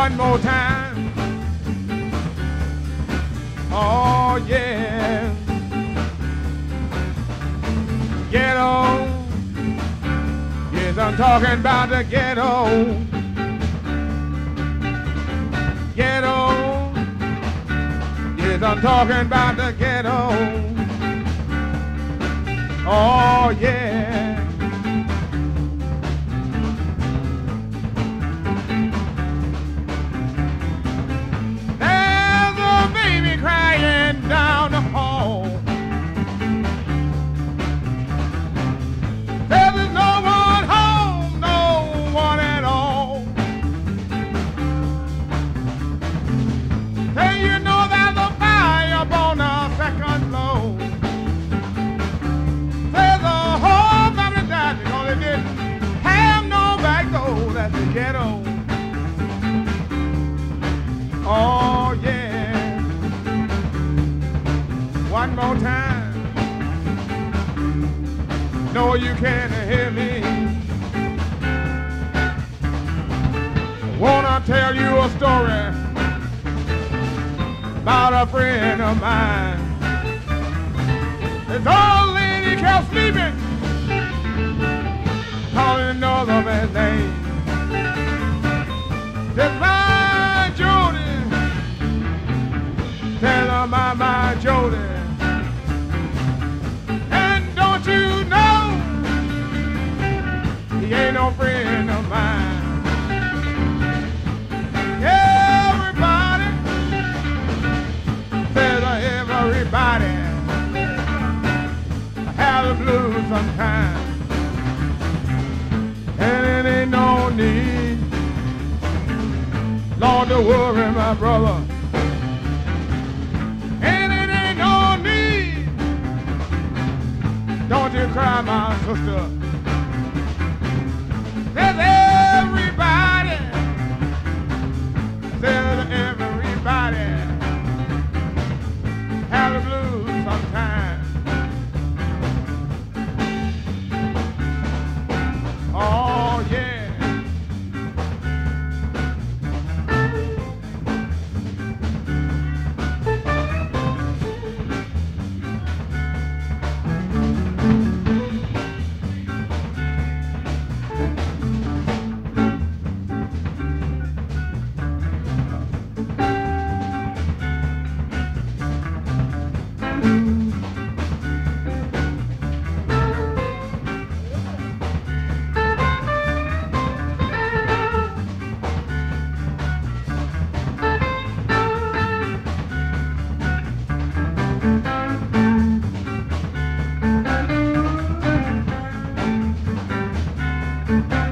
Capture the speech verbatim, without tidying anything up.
one more time. Oh yeah. Ghetto. Yes, I'm talking about the ghetto. Ghetto. Yes, I'm talking about the ghetto. Oh yeah. There's a baby crying down the hall. There's no one home, no one at all. Hey, you know there's a fire up on the second floor. There's a whole family died because they didn't have no back door. That's the ghetto. Oh yeah. One more time. No, you can't hear me. Wanna tell you a story about a friend of mine. This old lady kept sleeping, calling another man's name. Just my Jody, tell her my, my Jody. And don't you know, he ain't no friend of mine. Everybody, says everybody have the blues sometimes. And it ain't no need, Lord, to worry, my brother. And it ain't no need, don't you cry, my sister. There's everybody, there's everybody have the blues sometimes. Oh yeah. Thank you.